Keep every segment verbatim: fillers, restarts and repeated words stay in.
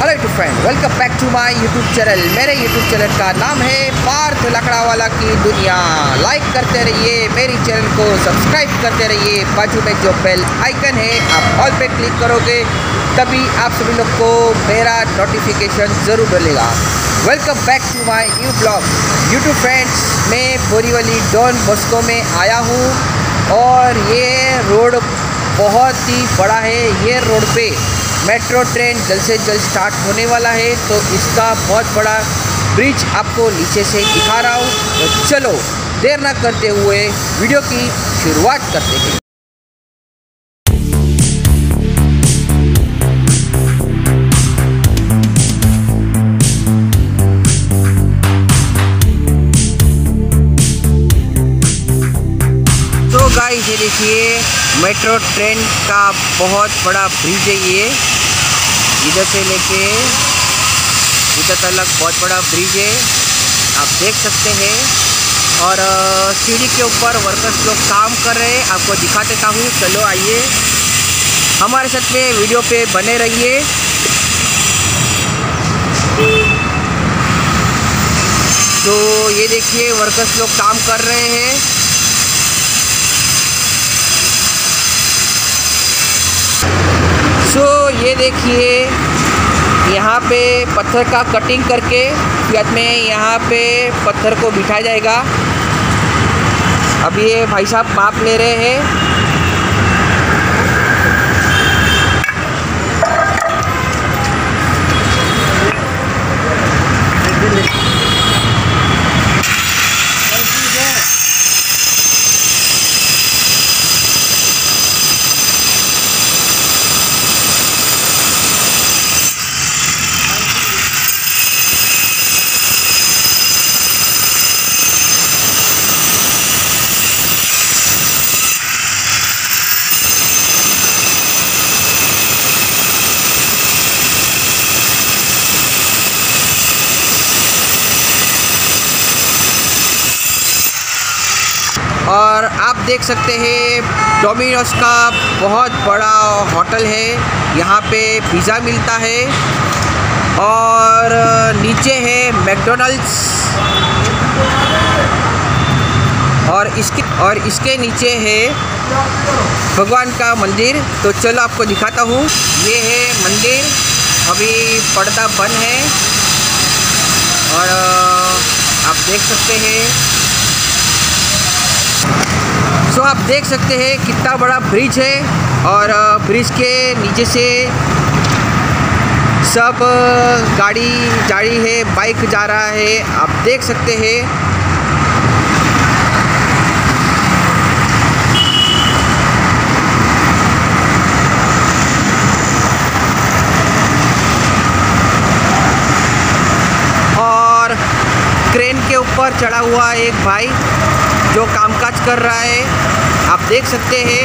Hello YouTube friend, welcome back to my YouTube channel. मेरे YouTube channel का नाम है पार्थ लकड़ावाला की दुनिया। लाइक करते रहिए, मेरी चैनल को सब्सक्राइब करते रहिए। बाजू में जो बेल आइकन है आप ऑल पे क्लिक करोगे तभी आप सभी लोग को मेरा नोटिफिकेशन ज़रूर मिलेगा। Welcome back to my new blog. YouTube friends, मैं बोरीवली डॉन बॉस्को में आया हूँ और ये रोड बहुत ही बड़ा है। ये रोड पे मेट्रो ट्रेन जल्द से जल्द स्टार्ट होने वाला है, तो इसका बहुत बड़ा ब्रिज आपको नीचे से दिखा रहा हूँ। तो चलो देर ना करते हुए वीडियो की शुरुआत करते हैं। तो गाइस, ये देखिए मेट्रो ट्रेन का बहुत बड़ा ब्रिज है। ये इधर से लेके इधर तक बहुत बड़ा ब्रिज है, आप देख सकते हैं। और सीढ़ी के ऊपर वर्कर्स लोग काम कर रहे हैं, आपको दिखा देता हूँ। चलो आइए हमारे साथ में वीडियो पे बने रहिए। तो ये देखिए वर्कर्स लोग काम कर रहे हैं। सो so, ये देखिए यहाँ पे पत्थर का कटिंग करके बाद में यहाँ पे पत्थर को बिठाया जाएगा। अब ये भाई साहब माप ले रहे हैं। और आप देख सकते हैं डोमिनोज का बहुत बड़ा होटल है। यहाँ पे पिज़्ज़ा मिलता है और नीचे है मैकडॉनल्ड्स और इसके और इसके नीचे है भगवान का मंदिर। तो चलो आपको दिखाता हूँ। ये है मंदिर, अभी पर्दा बंद है और आप देख सकते हैं। सो so, आप देख सकते हैं कितना बड़ा ब्रिज है और ब्रिज के नीचे से सब गाड़ी जा रही है, बाइक जा रहा है, आप देख सकते हैं। और क्रेन के ऊपर चढ़ा हुआ एक भाई जो कामकाज कर रहा है, आप देख सकते हैं।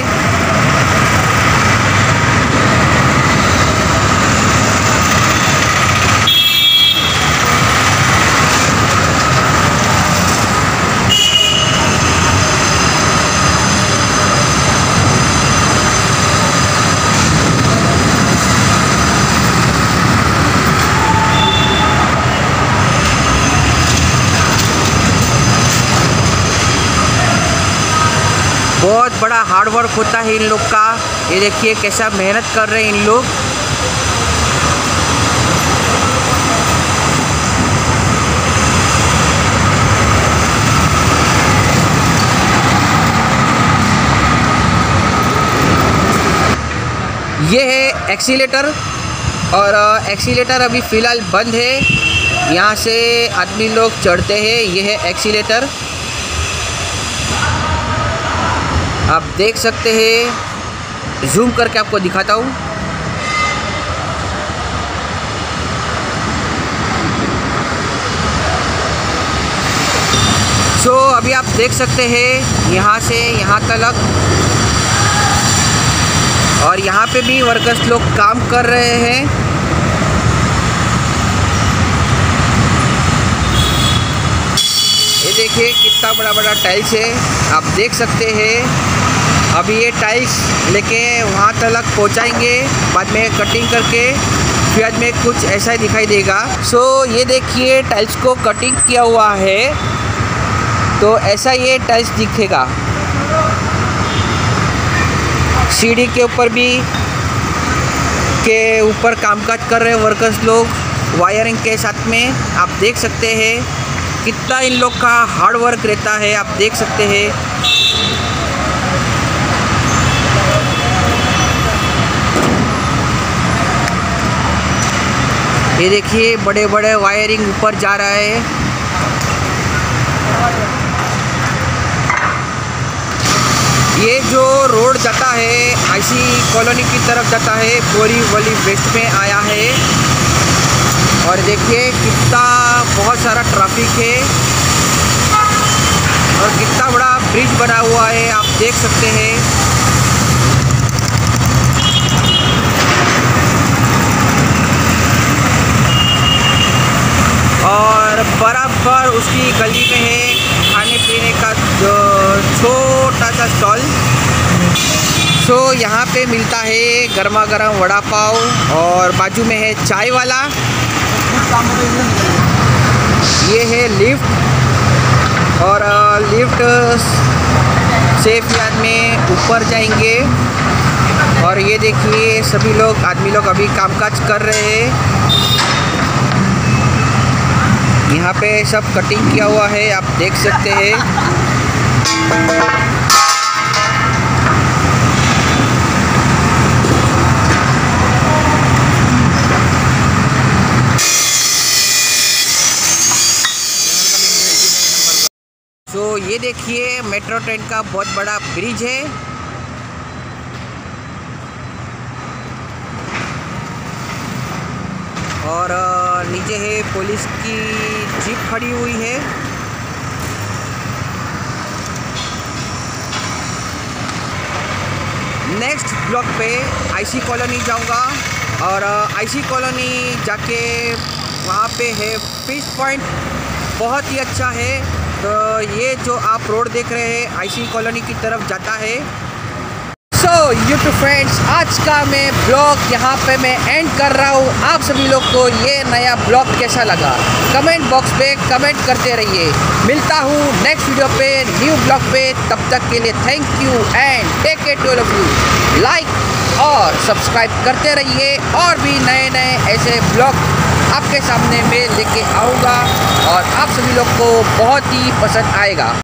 बहुत बड़ा हार्ड वर्क होता है इन लोग का। ये देखिए कैसा मेहनत कर रहे हैं इन लोग। ये है एक्सीलेटर और एक्सीलेटर अभी फ़िलहाल बंद है। यहाँ से आदमी लोग चढ़ते हैं। ये है एक्सीलेटर, आप देख सकते हैं। जूम करके आपको दिखाता हूँ। सो so, अभी आप देख सकते हैं यहाँ से यहाँ तक, और यहाँ पे भी वर्कर्स लोग काम कर रहे हैं। ये देखिए कितना बड़ा बड़ा टाइल्स है, आप देख सकते हैं। अभी ये टाइल्स लेके वहाँ तक पहुँचाएंगे, बाद में कटिंग करके सैफियाद में कुछ ऐसा ही दिखाई देगा। सो so, ये देखिए टाइल्स को कटिंग किया हुआ है, तो ऐसा ये टाइल्स दिखेगा। सीढ़ी के ऊपर भी के ऊपर कामकाज कर रहे वर्कर्स लोग वायरिंग के साथ में। आप देख सकते हैं कितना इन लोग का हार्ड वर्क रहता है, आप देख सकते हैं। ये देखिए बड़े बड़े वायरिंग ऊपर जा रहा है। ये जो रोड जाता है आईसी कॉलोनी की तरफ जाता है, बोरी वली वेस्ट में आया है। और देखिए कितना बहुत सारा ट्रैफिक है और कितना बड़ा ब्रिज बना हुआ है, आप देख सकते हैं। और बराबर उसकी गली में है खाने पीने का जो छोटा सा स्टॉल। सो so, यहाँ पे मिलता है गर्मा गर्म वड़ा पाव और बाजू में है चाय वाला। ये है लिफ्ट और लिफ्ट सैफियाद में ऊपर जाएंगे। और ये देखिए सभी लोग आदमी लोग अभी कामकाज कर रहे हैं। यहाँ पे सब कटिंग किया हुआ है, आप देख सकते हैं। तो ये देखिए मेट्रो ट्रेन का बहुत बड़ा ब्रिज है। और नीचे है पुलिस की जीप खड़ी हुई है। नेक्स्ट ब्लॉक पे आईसी कॉलोनी जाऊंगा और आईसी कॉलोनी जाके वहाँ पे है फिश पॉइंट, बहुत ही अच्छा है। तो ये जो आप रोड देख रहे हैं आईसी कॉलोनी की तरफ जाता है। सो यूट्यूब फ्रेंड्स, आज का मैं ब्लॉग यहाँ पे मैं एंड कर रहा हूँ। आप सभी लोग को ये नया ब्लॉग कैसा लगा कमेंट बॉक्स पे कमेंट करते रहिए। मिलता हूँ नेक्स्ट वीडियो पे न्यू ब्लॉग पे, तब तक के लिए thank you and take care to all of you. Like और सब्सक्राइब करते रहिए और भी नए नए ऐसे ब्लॉग आपके सामने मैं लेके आऊँगा और आप सभी लोग को बहुत ही पसंद आएगा।